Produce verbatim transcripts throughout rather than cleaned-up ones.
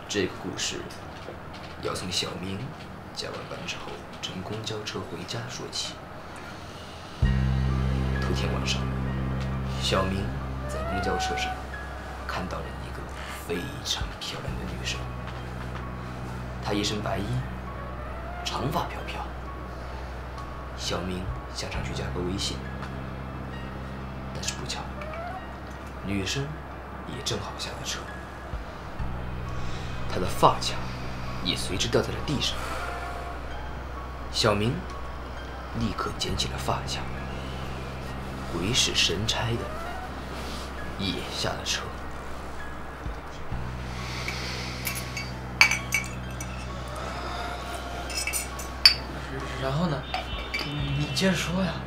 这个故事要从小明加完班之后乘公交车回家说起。头天晚上，小明在公交车上看到了一个非常漂亮的女生，她一身白衣，长发飘飘。小明想上去加个微信，但是不巧，女生也正好下了车，她的发卡也随之掉在了地上。小明立刻捡起了发卡，鬼使神差的也下了车。 然后呢？你接着说呀。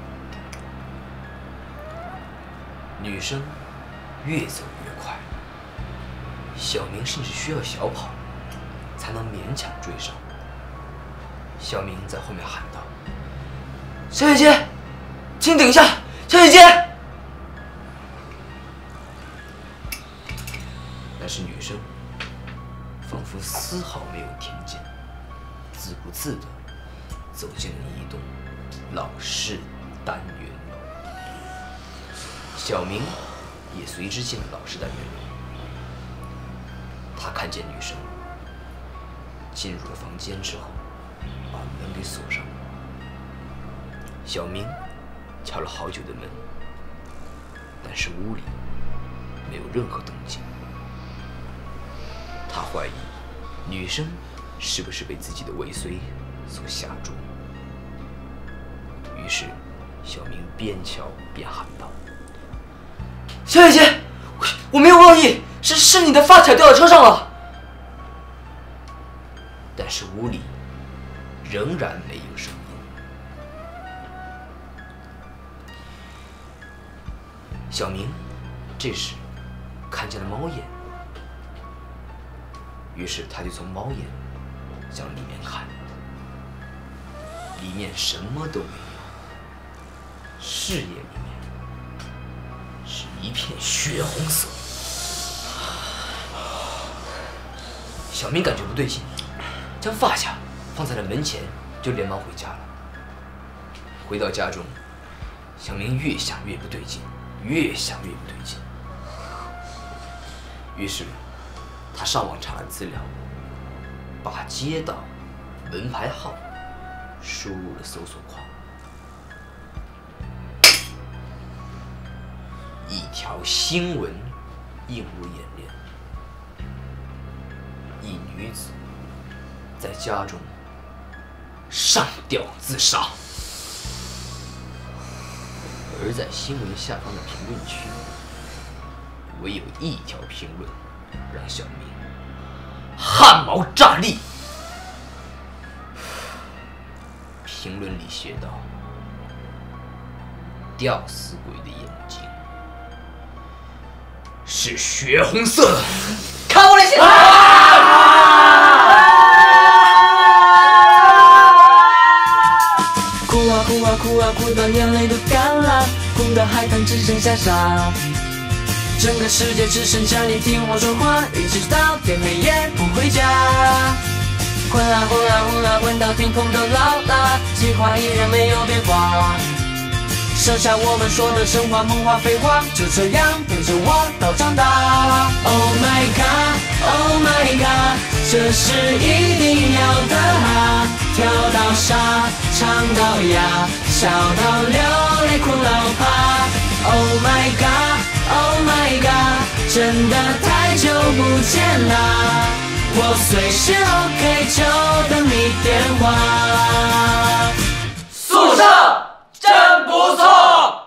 女生越走越快，小明甚至需要小跑才能勉强追上。小明在后面喊道：“小姐姐，请等一下，小姐姐！”但是女生仿佛丝毫没有听见，自顾自地走进了一栋老式单元楼。小明也随之进了老式单元楼。他看见女生进入了房间之后，把门给锁上了。小明敲了好久的门，但是屋里没有任何动静。他怀疑女生是不是被自己的尾随所吓住。于是，小明边敲边喊道：“小姐姐，我我没有恶意，是是你的发卡掉到车上了。”但是屋里仍然没有声音。小明这时看见了猫眼，于是他就从猫眼向里面看，里面什么都没有，视野里面是一片血红色。小明感觉不对劲，将发卡放在了门前，就连忙回家了。回到家中，小明越想越不对劲，越想越不对劲。于是，他上网查了资料，把街道、门牌号输入了搜索框。一条新闻映入眼帘：一女子在家中上吊自杀。而在新闻下方的评论区，唯有一条评论让小明汗毛炸立。评论里写道：“吊死鬼的眼睛是血红色的。”看我的血！ 哭啊哭啊哭啊哭到眼泪都干了，哭到海滩只剩下沙。整个世界只剩下你听我说话，一直到天黑也不回家。混啊混啊混啊混到天空都老了，计划依然没有变化。剩下我们说的神话梦话废话，就这样陪着我到长大。Oh my god, oh my god， 这是一定要的啊！跳到傻，唱到哑，笑到流泪，哭到怕。Oh my god, oh my god， 真的太久不见啦！我随时 OK， 就等你电话。 宿舍真不错。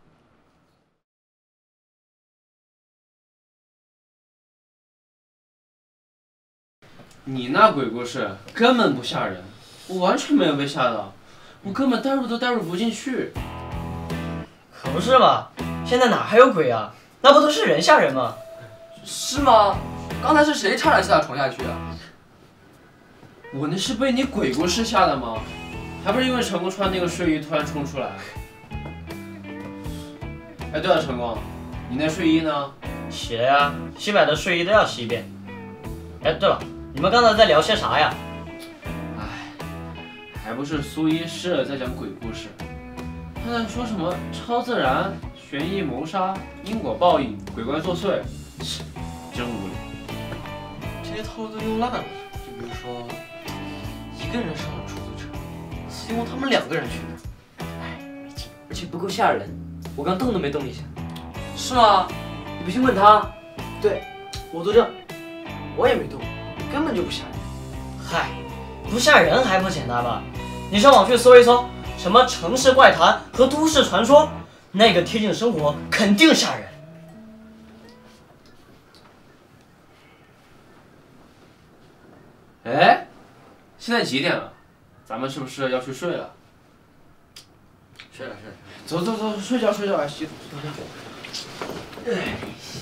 你那鬼故事根本不吓人，我完全没有被吓到，我根本代入都代入不进去。 可不是嘛，现在哪还有鬼啊？那不都是人吓人吗？ 是吗？刚才是谁差点吓到床下去啊？ 我那是被你鬼故事吓的吗？还不是因为成功穿那个睡衣突然冲出来。哎，对了，成功，你那睡衣呢？ 洗了呀，新买的睡衣都要洗一遍。 哎，对了，你们刚才在聊些啥呀？ 唉，还不是苏医师在讲鬼故事，他在说什么超自然、悬疑谋杀、因果报应、鬼怪作祟，真无聊。 这些套路都用烂了。就比如说，一个人上了出租车，司机问他们两个人去哪，哎，没劲， 而且不够吓人，我刚动都没动一下。 是吗？ 你不信问他。 对，我作证，我也没动，根本就不吓人。 嗨，不吓人还不简单吧？你上网去搜一搜，什么城市怪谈和都市传说，那个贴近生活，肯定吓人。 哎，现在几点了？咱们是不是要去睡了？ 睡了睡了。 走走走，睡觉睡觉，来洗澡洗澡。哎。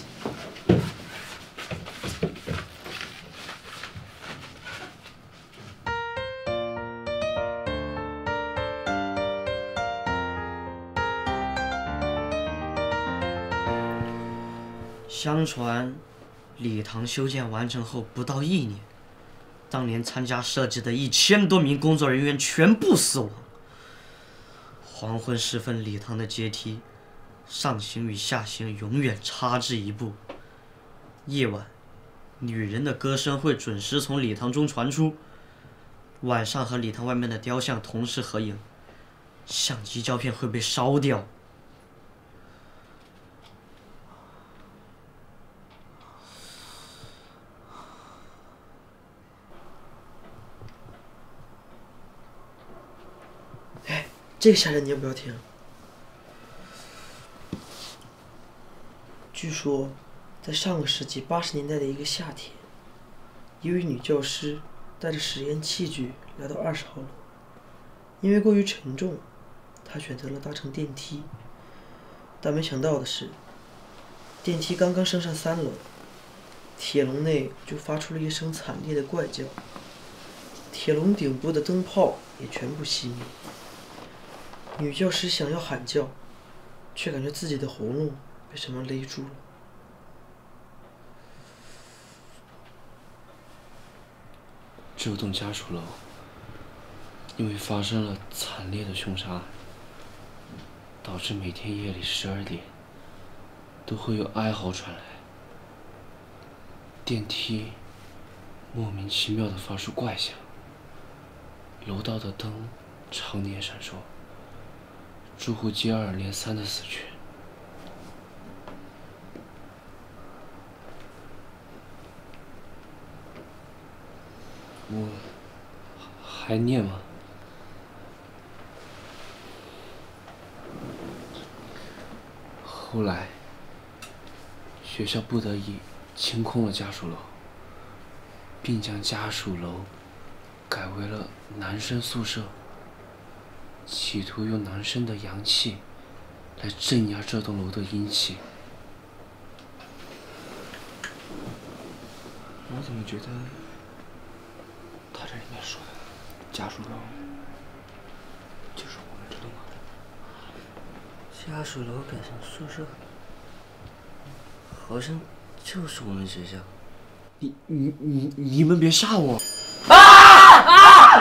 相传，礼堂修建完成后不到一年，当年参加设计的一千多名工作人员全部死亡。黄昏时分，礼堂的阶梯上行与下行永远差之一步。夜晚，女人的歌声会准时从礼堂中传出。晚上和礼堂外面的雕像同时合影，相机胶片会被烧掉。 这个吓人，你要不要听？据说，在上个世纪八十年代的一个夏天，一位女教师带着实验器具来到二十号楼，因为过于沉重，她选择了搭乘电梯。但没想到的是，电梯刚刚升上三楼，铁笼内就发出了一声惨烈的怪叫，铁笼顶部的灯泡也全部熄灭。女教师想要喊叫，却感觉自己的喉咙被什么勒住了。 这栋家属楼因为发生了惨烈的凶杀案，导致每天夜里十二点都会有哀嚎传来，电梯莫名其妙地发出怪响，楼道的灯常年闪烁，住户接二连三的死去。我还念吗？后来，学校不得已清空了家属楼，并将家属楼改为了男生宿舍，企图用男生的阳气来镇压这栋楼的阴气。我怎么觉得他这里面说的家属楼就是我们这栋楼？ 家属楼改成宿舍，好像就是我们学校。 你你你你们别吓我！ 啊啊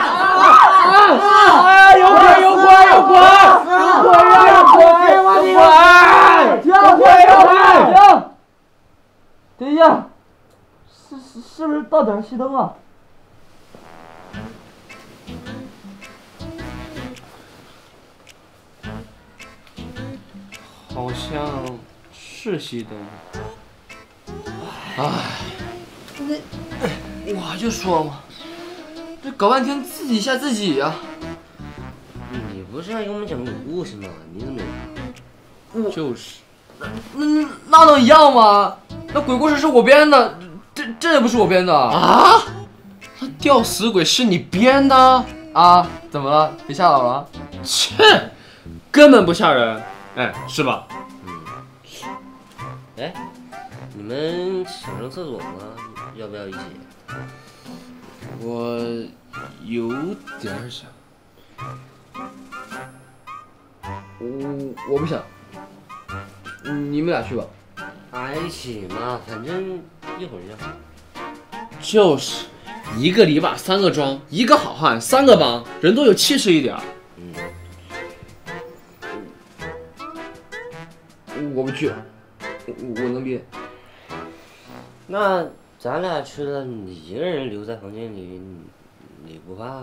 啊！有鬼有鬼有鬼！有鬼啊！有鬼！有鬼！有鬼有鬼！停！等一下，是是是不是到点熄灯啊？ 好像是熄灯。唉， 那我就说嘛，这搞半天自己吓自己呀、啊！ 你不是要给我们讲鬼故事吗？你怎么？ 我就是。 那那那能一样吗？那鬼故事是我编的，这这也不是我编的啊！那吊死鬼是你编的啊？怎么了？被吓到了？ 切，根本不吓人，哎，是吧？ 嗯。哎，你们想上厕所吗？要不要一起？ 我有点想。 我我不想。你们俩去吧。 啊，一起嘛，反正一会儿就好。 就是，一个篱笆三个桩，一个好汉三个帮，人都有气势一点。 嗯， 我不去，我我能憋。 那咱俩去了，你一个人留在房间里，你你不怕啊？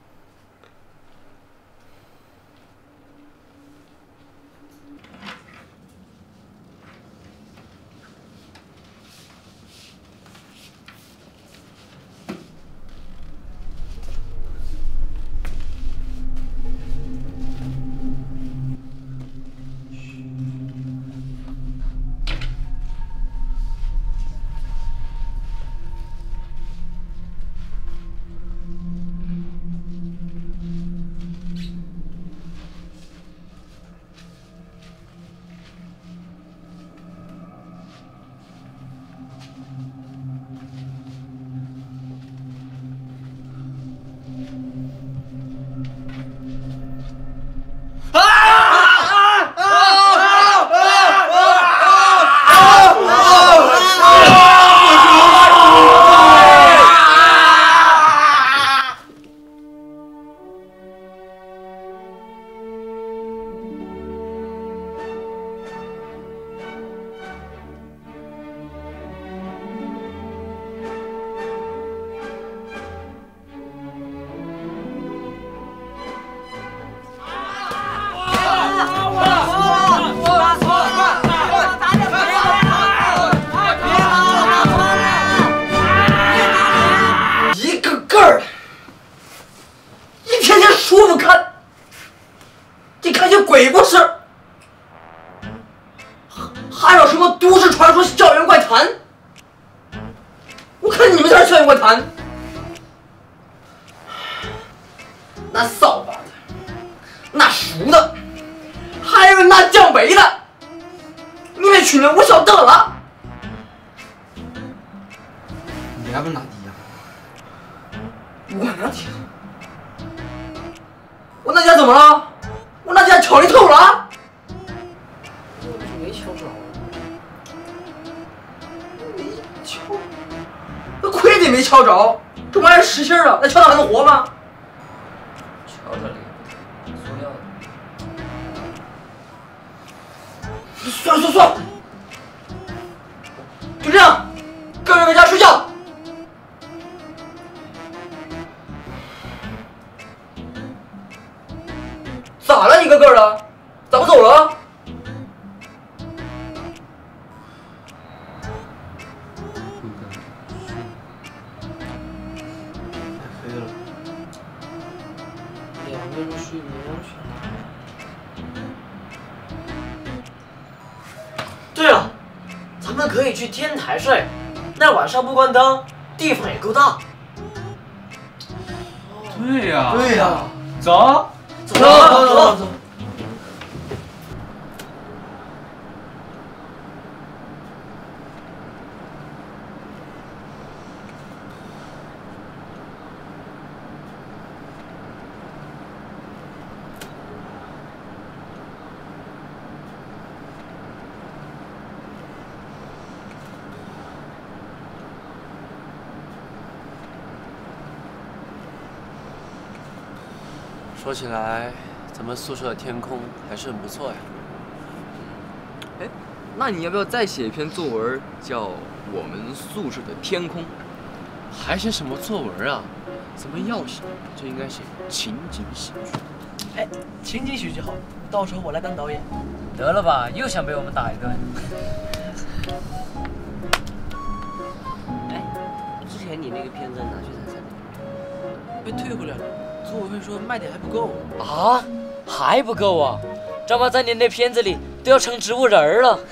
鬼故事，还有什么都市传说、校园怪谈？我看你们才是校园怪谈。那扫把的，那熟的，还有那降杯的，你们群人我晓得了。 你还不拿低呀？ 我拿低，我那家怎么了？我那家敲你头了？ 我没敲着。 没敲，那亏得没敲着，这玩意儿实心了，那敲它还能活吗？ 敲着了也不疼，塑料的。 算了算了算了，就这样，各位回家睡觉。咋了，一个个的，咋不走了？ 太黑了，两个人睡没安全。 对了，咱们可以去天台睡，那晚上不关灯，地方也够大。 对呀、 对呀、 走。 走走走走。 说起来，咱们宿舍的天空还是很不错呀。 哎，那你要不要再写一篇作文，叫《我们宿舍的天空》？ 还写什么作文啊？咱们要写就应该写情景喜剧。 哎，情景喜剧好，到时候我来当导演。 得了吧，又想被我们打一顿。 哎，之前你那个片子哪去参赛的？ 被退回来了，组委会说卖点还不够。 啊，还不够啊？张妈在你那片子里都要成植物人了。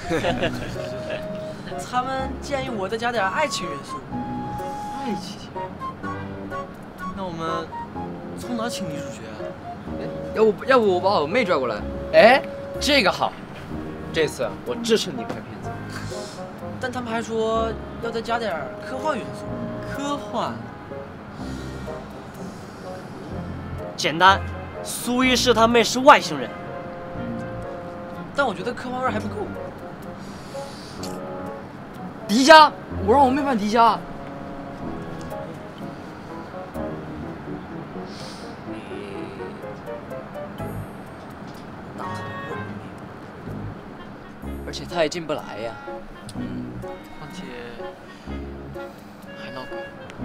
他们建议我再加点爱情元素。 爱情？那我们从哪请女主角啊？哎，要不要不我把我妹拽过来？ 哎，这个好，这次我支持你拍片子。 但他们还说要再加点科幻元素。 科幻？ 简单，苏一是他妹是外星人。但我觉得科幻味还不够。 迪迦，我让我妹扮迪迦。 而且他也进不来呀。嗯，况且还闹鬼。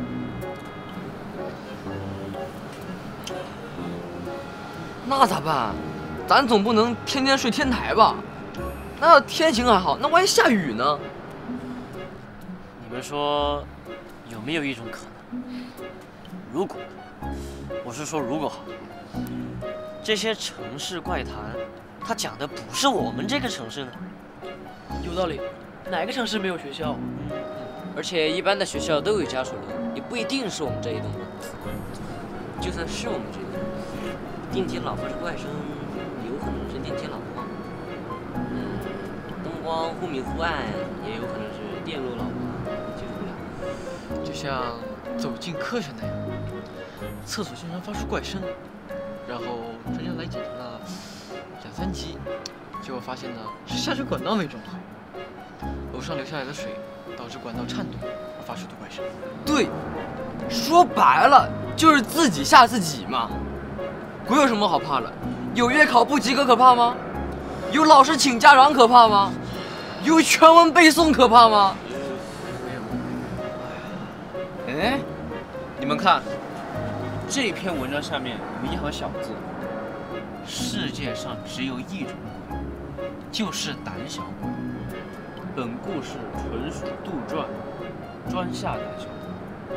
那咋办？咱总不能天天睡天台吧？那要天晴还好，那万一下雨呢？ 你们说有没有一种可能？如果，我是说如果好，这些城市怪谈，它讲的不是我们这个城市呢？ 有道理，哪个城市没有学校？而且一般的学校都有家属楼，也不一定是我们这一栋的。就算是我们这一栋，电梯老婆是外甥，有可能是电梯老婆。嗯，灯光忽明忽暗，也有可能是电路老婆，记不了。就像走进科学那样，厕所经常发出怪声，然后专家来检查了两三集，结果发现呢是下水管道没装好，楼上流下来的水导致管道颤动而发出的怪声。对，说白了就是自己吓自己嘛。鬼有什么好怕的？有月考不及格可怕吗？有老师请家长可怕吗？有全文背诵可怕吗？ 哎，你们看，这篇文章下面有一行小字：世界上只有一种鬼，就是胆小鬼。本故事纯属杜撰，专下胆小鬼。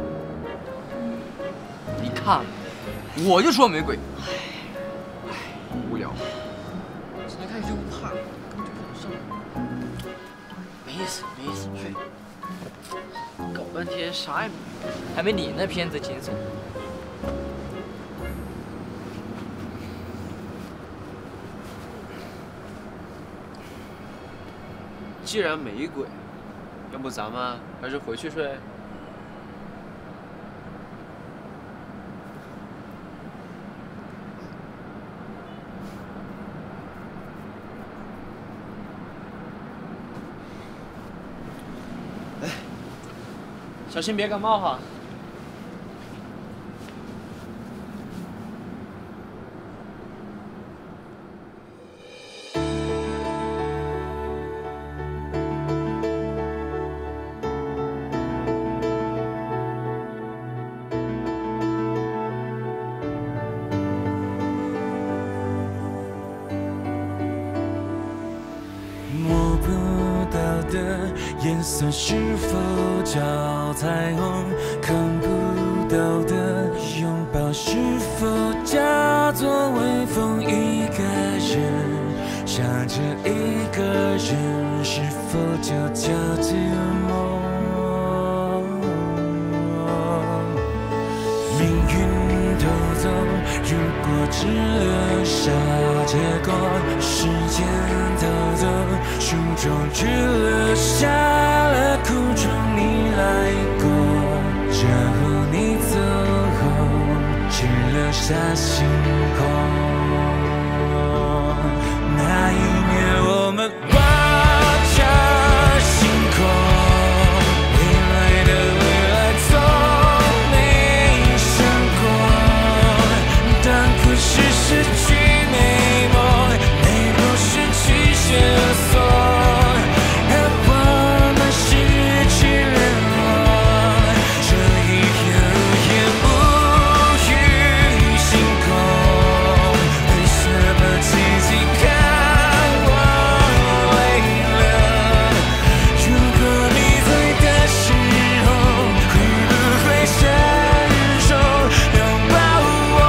你看，我就说没鬼。唉，无聊。今天看就不怕，根本就不上。没意思，没意思，睡。搞半天啥也没有，还没你那片子惊悚。 既然没鬼，要不咱们还是回去睡？哎，小心别感冒哈。 颜色是否叫彩虹？看不到的拥抱是否叫做微风？一个人想着一个人，是否就叫寂寞？命运偷走，如果只留下结果，时间偷走，书中只留下了苦衷。你来过，然后你走后，只留下星空。那一年我们望着星空，未来的未来从没想过，但不是失去美梦，没不是去线索，而我们失去联络，这一片无言无语星空，为什么寂静看我泪流？如果你在的时候，会不会伸手拥抱我？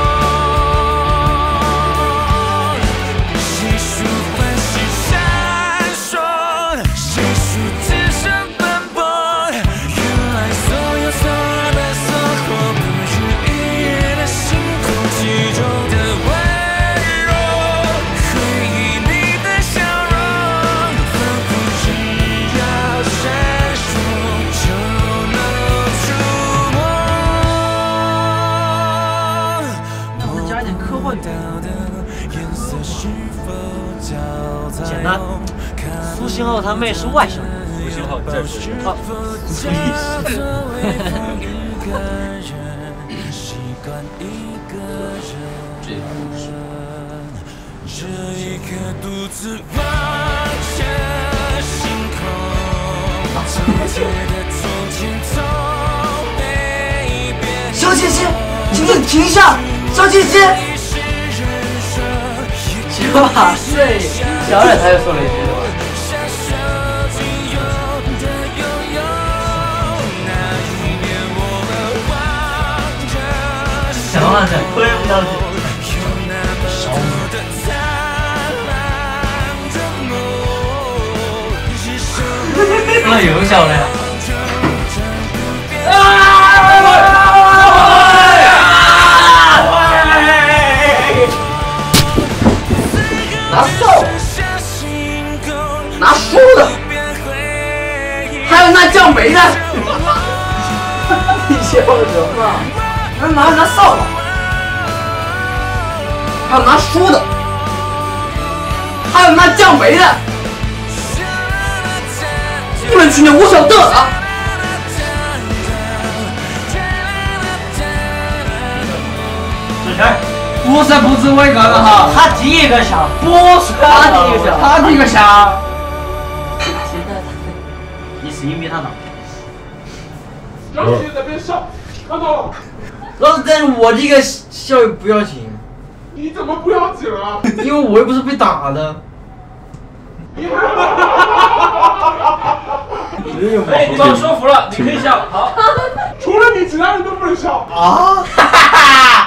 谁说欢喜闪烁？谁说只剩奔波？原来所有所的所获，不如一夜的星空，其中的温柔，回忆你的笑容，仿佛只要闪烁就能触摸。 能不能加一点科幻元素？简单，苏新浩他妹是外甥。 苏新浩再说一啊， 这这故事这一刻独自望着星空，纠结的从前从没变。 小姐姐，请你停下！小姐姐。 十八岁，小冉他又说了一句话。小冉才推不到去。那有小了呀！ 拿扫，拿梳的，还有拿酱梅的。你笑什么？还拿拿扫把，还有拿梳的，还有拿酱梅的。你们去年我晓得了。 这事儿不是不知为干了哈， 他第一个想，不是他第一个想， 他第一个想。 你是因为他脑。 让你在那边笑，看到了？ 老师，但是我这个笑也不要紧。 你怎么不要紧啊？ 因为我又不是被打的。 你哎，你把我说服了，你可以笑。好， 除了你，其他人都不能笑。 啊！哈哈哈！